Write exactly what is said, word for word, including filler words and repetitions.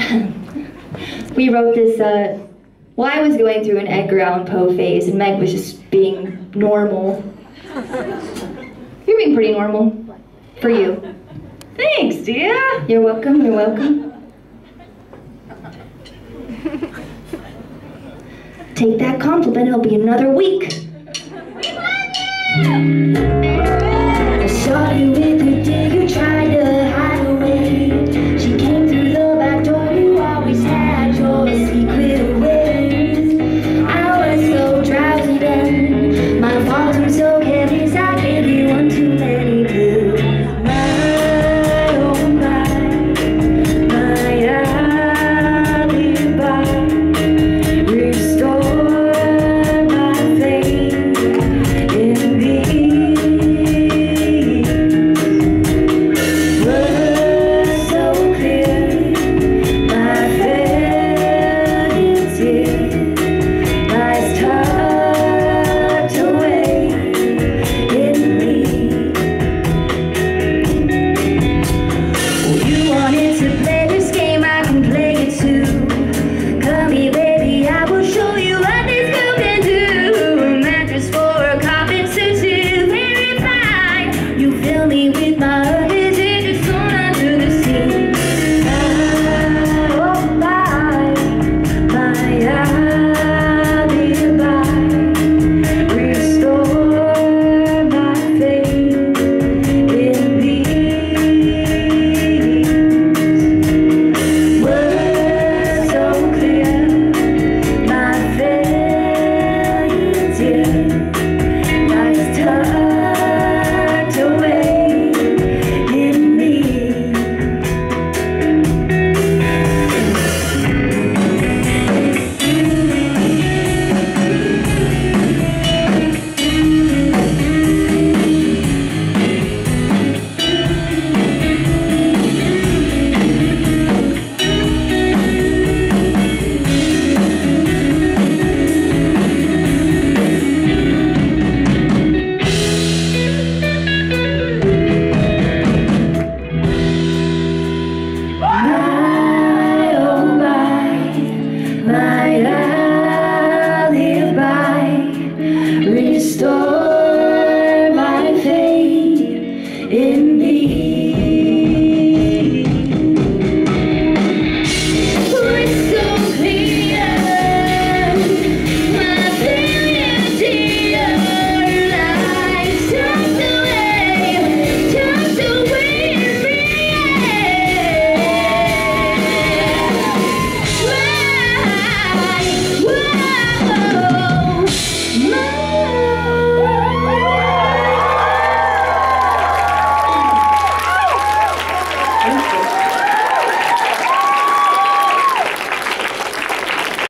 We wrote this, uh, well, I was going through an Edgar Allan Poe phase, and Meg was just being normal. You're being pretty normal. For you. Thanks, Dia. You're welcome, you're welcome. Take that compliment, it'll be another week. We love you! I saw you with her day, you tried to hide away. She came through the back door, you always had your secret ways. I was so drowsy then, my fault I'm so careless, I gave you one too many pills. My, oh my, my alibi, restore my faith in thee. Was so clear, my fate here lies tucked away in me. You wanted to play this game, I can play it too. Come here, baby, I will show you what this girl can do. A mattress for a carpenter to verify. You fill me with my urges, it is thrown under the sea. My, oh my, my alibi, restore my faith in thee. Was so clear, my failure here lies tucked away in me. My, oh my, my alibi, restore my faith in thee. It's so clear, my failure dear lies tucked away, tucked away in me. Thank you.